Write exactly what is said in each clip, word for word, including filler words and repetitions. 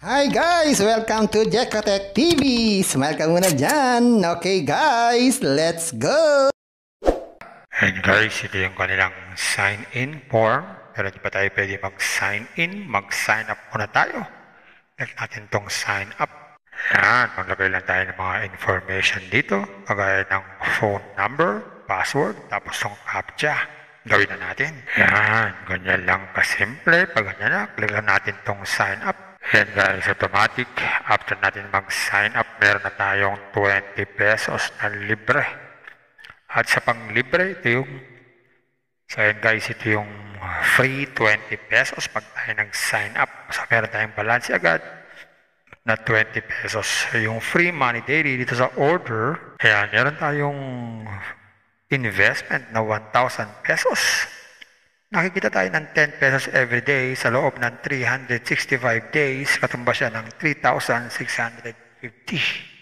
Hi guys! Welcome to Jekotech T V! Smile ka muna dyan! Okay guys, let's go! And guys, ito yung kanilang sign-in form. Pero di pa tayo pwede mag-sign in, mag-sign up muna tayo. Like natin tong sign up. Yan, maglagay lang tayo ng mga information dito. Kagaya ng phone number, password, tapos tong captcha. Gawin na natin. Yan, ganyan lang kasimple. Pag ganyan na, click lang natin tong sign up. Then guys, automatic. After natin mag-sign up, meron na tayong twenty pesos na libre. At sa pang-libre, ito yung, so yun guys, ito yung free twenty pesos pag tayo nag-sign up. So meron tayong balance agad na twenty pesos. Yung free money daily dito sa order, ayan, meron tayong investment na one thousand pesos. Nakikita tayo ng ten pesos every day sa loob ng three hundred sixty-five days. Katumba siya ng three thousand six hundred fifty.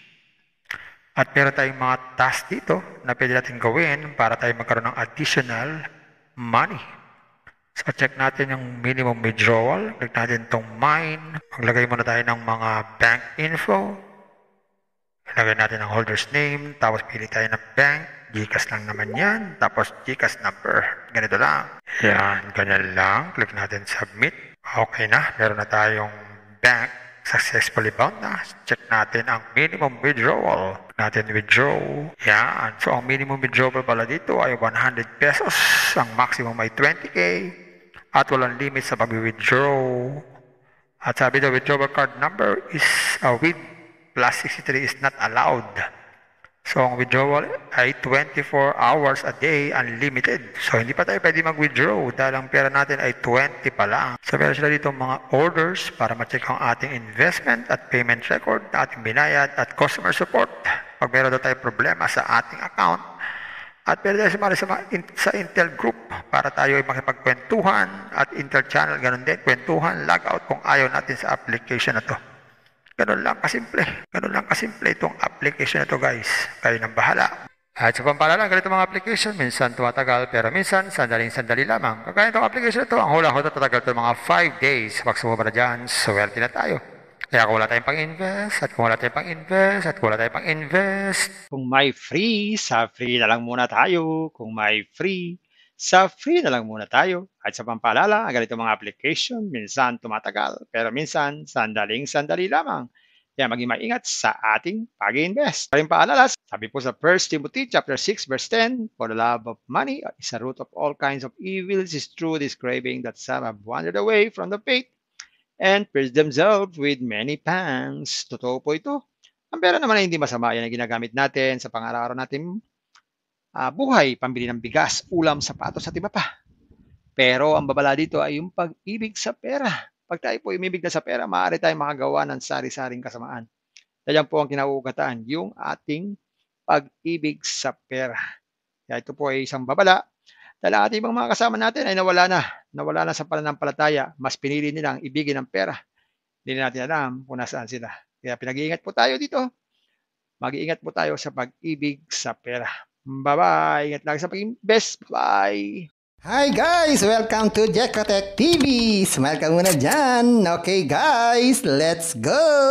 At meron tayong mga tasks dito na pwede natin gawin para tayo magkaroon ng additional money. So check natin yung minimum withdrawal. Click natin itong mine. Maglagay muna tayo ng mga bank info. Ilagay natin ang holder's name. Tapos pili tayo ng bank. GCash lang naman yan. Tapos GCash number. Ganito lang. Yan, ganyan lang. Click natin submit. Okay na. Meron na tayong bank. Successfully bound na. Check natin ang minimum withdrawal. Natin withdraw. Yan. So, ang minimum withdrawal pala dito ay one hundred pesos. Ang maximum ay twenty K. At walang limit sa pag-withdraw. At sabi daw, withdrawal card number is uh, with plus sixty-three is not allowed. So, ang withdrawal ay twenty-four hours a day, unlimited. So, hindi pa tayo pwede mag-withdraw dahil ang pera natin ay twenty pa lang. So, meron sila dito mga orders para ma-check ang ating investment at payment record, ating binayad at customer support. Pag meron daw tayo problema sa ating account, at pwede tayo sumali sa, sa Intel Group para tayo ay makipagkwentuhan at Intel Channel, ganun din, kwentuhan, logout kung ayaw natin sa application na to. Ganun lang kasimple. Ganun lang kasimple itong application na to guys. Kayo nang bahala. At sa pampalala, ganito mga application, minsan tumatagal pero minsan sandaling-sandali lamang. Kagaya itong application na to, ang hula ko ito tatagal ito mga five days. Pag sumubra dyan, swerte na tayo. Kaya kung wala tayong pang-invest, at kung wala tayong pang-invest, at kung wala tayong pang-invest. Kung may free, sa free na lang muna tayo. Kung may free, sa free na lang muna tayo. At sa pampalala, ganito mga application, minsan tumatagal, pero minsan sandaling-sandali lamang. Kaya maging maingat sa ating pag-invest. Paring paalala, sabi po sa First Timothy chapter six verse ten, for the love of money is a root of all kinds of evils, is true this craving that some have wandered away from the faith and pierced themselves with many pangs. Totoo po ito. Ang pera naman ay hindi masama. Yan ang ginagamit natin sa pang-araw-araw natin Uh, buhay, pambili ng bigas, ulam, sapatos at iba pa. Pero ang babala dito ay yung pag-ibig sa pera. Pag tayo po umibig na sa pera, maaari tayong makagawa ng sari-saring kasamaan. Kaya po ang kinauugataan, yung ating pag-ibig sa pera. Kaya ito po ay isang babala. Dahil ang ating ibang mga kasama natin ay nawala na. Nawala na sa pananampalataya. Mas pinili nilang ibigin ang pera. Hindi na natin alam kung nasaan sila. Kaya pinag-iingat po tayo dito. Mag-iingat po tayo sa pag-ibig sa pera. Bye-bye. Ingat lang sa pag-invest. Bye. Hi guys! Welcome to Jekotech T V! Smile ka muna dyan! Okay guys, let's go!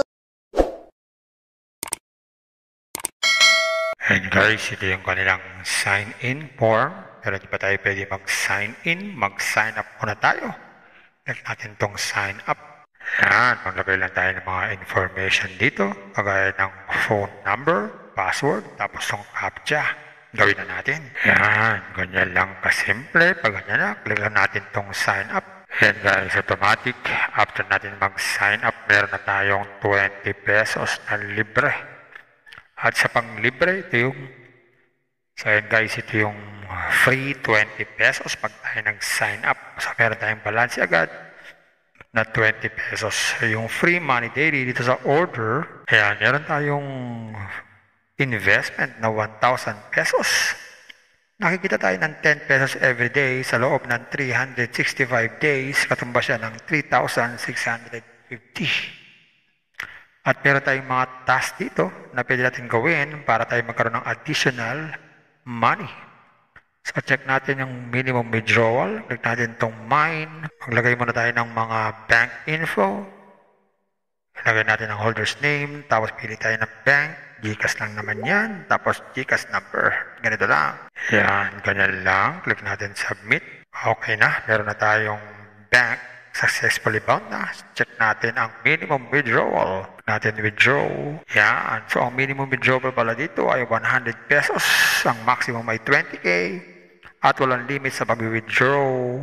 And guys, ito yung kanilang sign-in form. Pero di pa tayo pwede mag-sign in, mag-sign up muna tayo. Like natin tong sign up. Yan, maglagay lang tayo ng mga information dito. Kagaya ng phone number, password, tapos tong captcha. Gawin na natin. Yan, ganyan lang kasimple. Pag ganyan na, click lang natin tong sign up. Then guys, automatic. After natin mag-sign up, meron na tayong twenty pesos na libre. At sa pang-libre, ito yung, so yun guys, ito yung free twenty pesos pag tayo nag-sign up. So meron tayong balance agad na twenty pesos. Yung free money daily dito sa order, ayan, meron tayong investment na one thousand pesos. Nakikita tayo ng ten pesos every day sa loob ng three hundred sixty-five days. Katumba siya ng three thousand six hundred fifty. At meron tayong mga tasks dito na pwede natin gawin para tayo magkaroon ng additional money. So check natin yung minimum withdrawal. Click natin itong mine. Maglagay muna tayo ng mga bank info. Ilagay natin ang holder's name, tapos pili tayo ng bank. GCash lang naman yan. Tapos GCash number. Ganito lang. Yan, ganyan lang. Click natin submit. Okay na. Meron na tayong bank. Successfully bound na. Check natin ang minimum withdrawal. Click natin withdraw. Yan. So, ang minimum withdrawal pala dito ay one hundred pesos. Ang maximum ay twenty K. At walang limit sa pag-withdraw.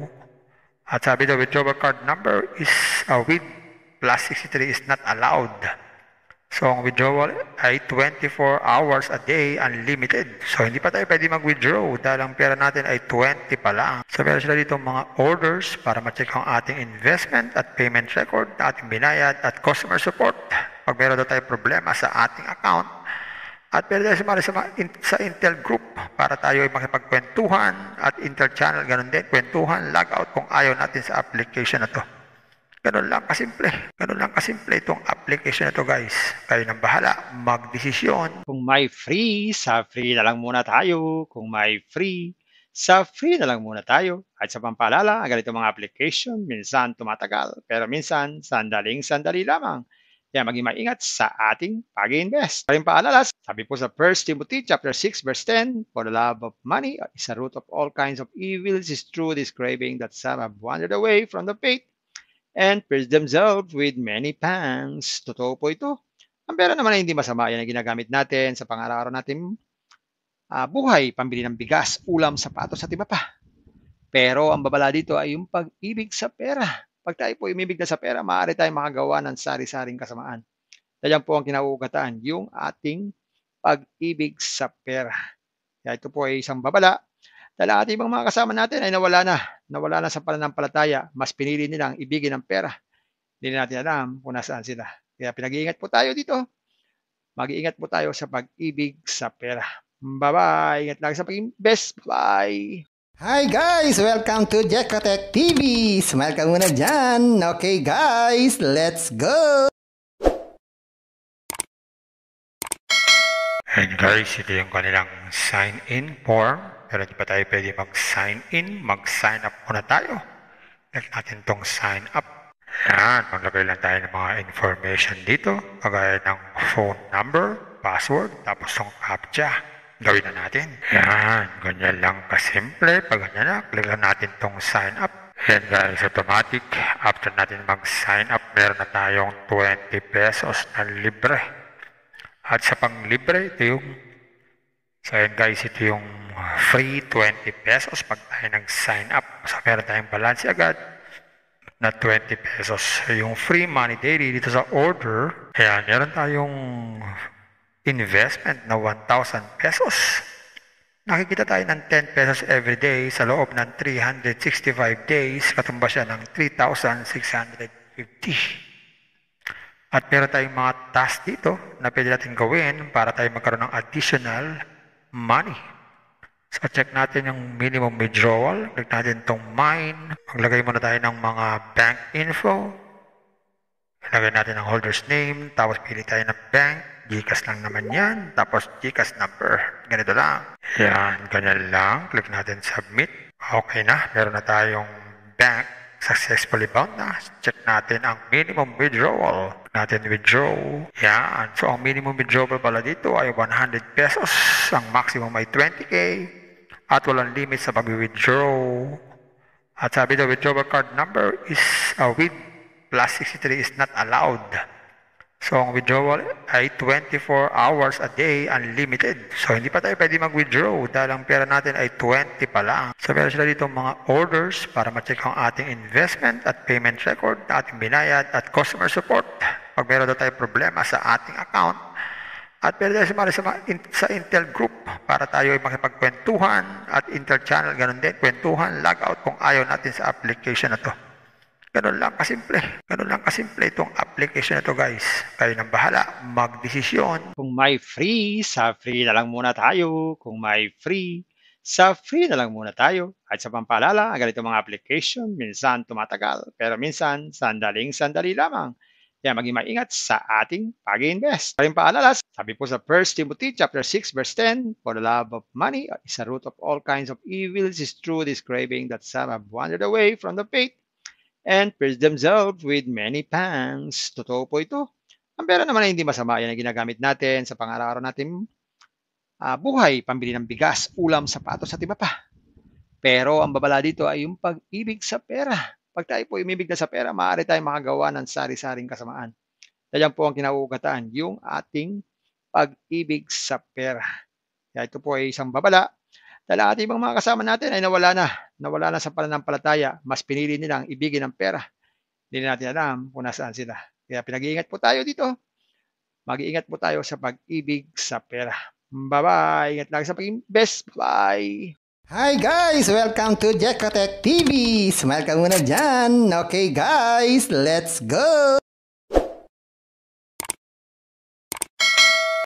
At sabi daw, withdrawal card number is uh, with plus sixty-three is not allowed. So, ang withdrawal ay twenty-four hours a day, unlimited. So, hindi pa tayo pwede mag-withdraw dahil ang pera natin ay twenty pa lang. So, meron sila dito mga orders para ma-check ang ating investment at payment record, ating binayad at customer support. Pag meron daw tayo problema sa ating account, at pwede tayo sumali sa, sa Intel Group para tayo ay makipagkwentuhan at Intel Channel, ganun din, kwentuhan, logout kung ayaw natin sa application na to. Ganun lang kasimple. Ganun lang kasimple itong application na to, guys. Kayo nang bahala, magdesisyon. Kung may free, sa free na lang muna tayo. Kung may free, sa free na lang muna tayo. At sa pampaalala, ang ganito mga application, minsan tumatagal. Pero minsan, sandaling sandali lamang. Kaya maging maingat sa ating pag-invest. Paring paalala, sabi po sa First Timothy chapter six verse ten, for the love of money is a root of all kinds of evils, is true this craving that some have wandered away from the faith and pierced themselves with many pangs. Totoo po ito. Ang pera naman ay hindi masama. Yan ang ginagamit natin sa pang-araw-araw natin uh, buhay, pambili ng bigas, ulam, sapatos at iba pa. Pero ang babala dito ay yung pag-ibig sa pera. Pag tayo po umibig na sa pera, maaari tayong makagawa ng sari-saring kasamaan. Kaya po ang kinauugataan, yung ating pag-ibig sa pera. Kaya ito po ay isang babala. Dahil ang ating ibang mga kasama natin ay nawala na. Nawala na sa pananampalataya. Mas pinili nilang ibigin ang pera. Hindi na natin alam kung nasaan sila. Kaya pinag-iingat po tayo dito. Mag-iingat po tayo sa pag-ibig sa pera. Bye-bye. Ingat lagi sa pag-invest. Bye. Hi guys! Welcome to Jekatech T V! Smile ka muna dyan! Okay guys, let's go! And guys, ito yung kanilang sign-in form. Pero hindi pa tayo pwede mag-sign in, mag-sign up muna tayo. Click natin itong sign up. Yan, maglagay lang tayo ng mga information dito. Kagaya ng phone number, password, tapos itong captcha. Gawin na natin. Yan, ganyan lang kasimple. Pag ganyan na, click lang natin itong sign up. Yan guys, automatic. After natin mag-sign up, meron na tayong twenty pesos na libre. At sa pang-libre, ito yung so yan guys, ito yung free twenty pesos pag tayo nag-sign up. So meron tayong balance agad na twenty pesos. So, yung free money daily dito sa order, ayan, meron tayong investment na one thousand pesos. Nakikita tayo ng ten pesos every day sa loob ng three hundred sixty-five days. Katumba siya ng three thousand six hundred fifty. At meron tayong mga tasks dito na pwede natin gawin para tayo magkaroon ng additional money. So, check natin yung minimum withdrawal. Click natin itong mine. Maglagay muna tayo ng mga bank info. Ilagay natin ang holder's name. Tapos pili tayo ng bank. GCash lang naman yan. Tapos GCash number. Ganito lang. Yan, ganyan lang. Click natin submit. Okay na. Meron na tayong bank. Successfully bound na. Check natin ang minimum withdrawal. Click natin withdraw. Yan. So, ang minimum withdrawal pala dito ay one hundred pesos. Ang maximum ay twenty K. At walang limit sa pag-withdraw. At sabi daw, withdrawal card number is uh, with plus sixty-three is not allowed. So, ang withdrawal ay twenty-four hours a day, unlimited. So, hindi pa tayo pwede mag-withdraw dahil ang pera natin ay twenty pa lang. So, meron sila dito mga orders para ma-check ang ating investment at payment record, ating binayad at customer support. Pag meron daw tayo problema sa ating account, at pwede tayo sumali sa, sa Intel Group para tayo ay makipagkwentuhan at Intel Channel, ganun din, kwentuhan, logout kung ayaw natin sa application na to. Ganun lang kasimple. Ganun lang kasimple itong application na to, guys. Kayo nang bahala, magdesisyon. Kung may free, sa free na lang muna tayo. Kung may free, sa free na lang muna tayo. At sa pampaalala, ang ganito mga application, minsan tumatagal. Pero minsan, sandaling sandali lamang. Kaya maging maingat sa ating pag-invest. Paring paalala, sabi po sa First Timothy chapter six verse ten, for the love of money is a root of all kinds of evils, is true this craving that some have wandered away from the faith and pierced themselves with many pangs. Totoo po ito. Ang pera naman ay hindi masama, yan ang ginagamit natin sa pang-araw-araw natin uh, buhay, pambili ng bigas, ulam, sapatos at iba pa. Pero ang babala dito ay yung pag-ibig sa pera. Pag tayo po umibig na sa pera, maaari tayong makagawa ng sari-saring kasamaan. Yan po ang kinauugataan, yung ating pag-ibig sa pera. Kaya ito po ay isang babala. Dahil ang ating ibang mga kasama natin ay nawala na. Nawala na sa pananampalataya. Mas pinili nilang ibigin ang pera. Hindi na natin alam kung nasaan sila. Kaya pinag-iingat po tayo dito. Mag-iingat po tayo sa pag-ibig sa pera. Bye-bye. Ingat lagi sa pag-invest. Bye. Hi guys! Welcome to Jekotech T V! Smile ka muna dyan! Okay guys, let's go!